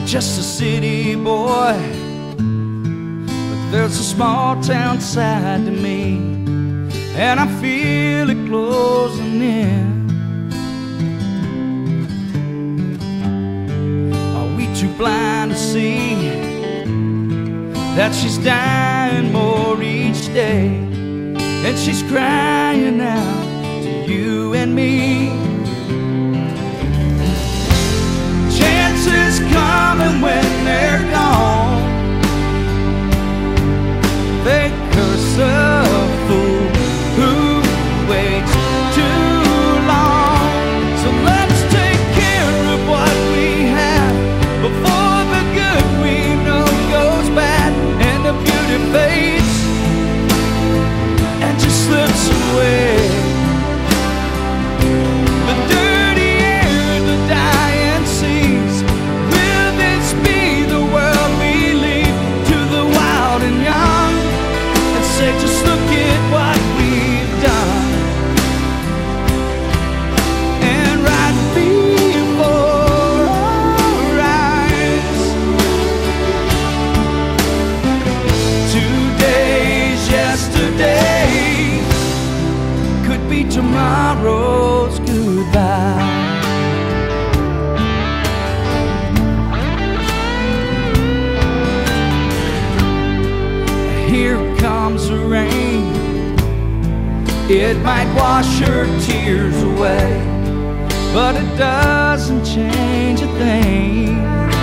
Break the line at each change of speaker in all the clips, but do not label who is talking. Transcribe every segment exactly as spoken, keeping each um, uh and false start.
just a city boy, but there's a small town side to me, and I feel it closing in. Are we too blind to see that she's dying more each day, and she's crying out to you and me? Chances coming when they're gone, they curse a fool who waits too long. So let's take care of what we have before the good we know goes bad, and the beauty fades and just slips away. The dirty air, the dying seas, will this be the world we leave to the wild and young, and say just look at what we've done? And right before our eyes, today's yesterday could be tomorrow's goodbye. Here comes the rain, it might wash her tears away, but it doesn't change a thing.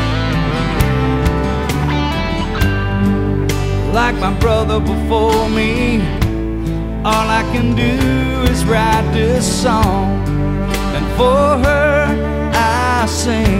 Like my brother before me, all I can do is write this song, and for her I sing.